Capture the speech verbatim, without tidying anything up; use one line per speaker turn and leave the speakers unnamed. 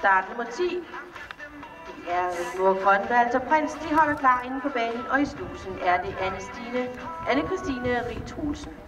Start nummer ti. Det er Nordgrøn Walter Prins. De holder klar inde på banen, og i slusen er det Anne-Stine, Anne-Christine Rie Troelsen.